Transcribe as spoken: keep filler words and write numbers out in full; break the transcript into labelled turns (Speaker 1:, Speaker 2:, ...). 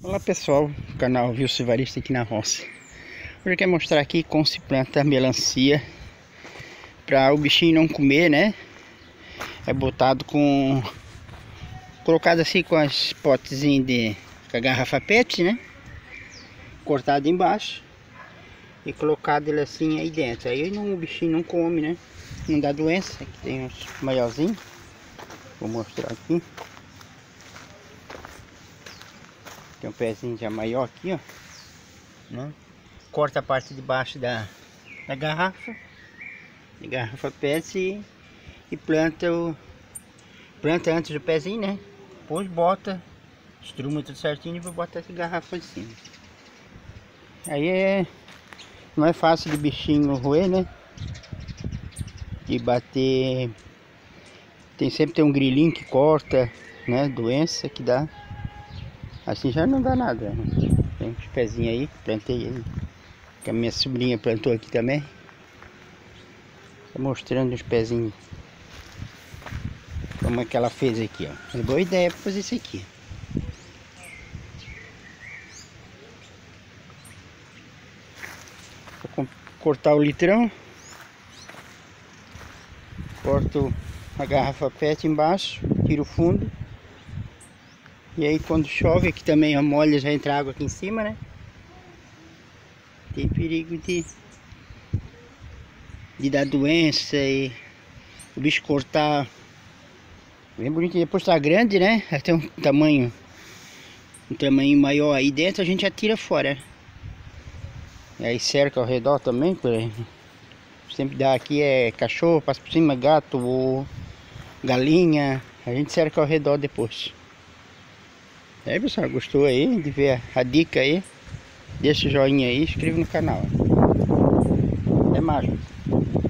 Speaker 1: Olá pessoal, canal Wilson Evarista aqui na roça. Hoje eu quero mostrar aqui como se planta melancia para o bichinho não comer, né? É botado com... colocado assim com as potezinhos de... com a garrafa pet, né? Cortado embaixo e colocado ele assim aí dentro. Aí não, o bichinho não come, né? Não dá doença. Aqui tem uns maiorzinhos. Vou mostrar aqui. Tem um pezinho já maior aqui, ó, né? Corta a parte de baixo da, da garrafa, de garrafa pet e, e planta o planta antes do pezinho, né? Depois bota, estruma tudo certinho e vou botar essa garrafa em cima. Aí é não é fácil de bichinho roer, né? De bater, tem sempre tem um grilinho que corta, né? Doença que dá. Assim já não dá nada, né? Tem uns pezinhos aí, plantei aí, que a minha sobrinha plantou aqui também. Tô mostrando os pezinhos, como é que ela fez aqui, ó. É boa ideia para fazer isso aqui. Vou cortar o litrão, corto a garrafa pet embaixo, tiro o fundo. E aí quando chove aqui também a molha, já entra água aqui em cima, né? Tem perigo de, de dar doença e o bicho cortar. Bem bonitinho, depois tá grande, né? Até um tamanho, um tamanho maior aí dentro, a gente já tira fora. E aí cerca ao redor também, por aí. Sempre dá aqui é cachorro, passa por cima, gato ou galinha. A gente cerca ao redor depois. E aí pessoal, gostou aí de ver a, a dica aí? Deixa o joinha aí, inscreva no canal. Até mais.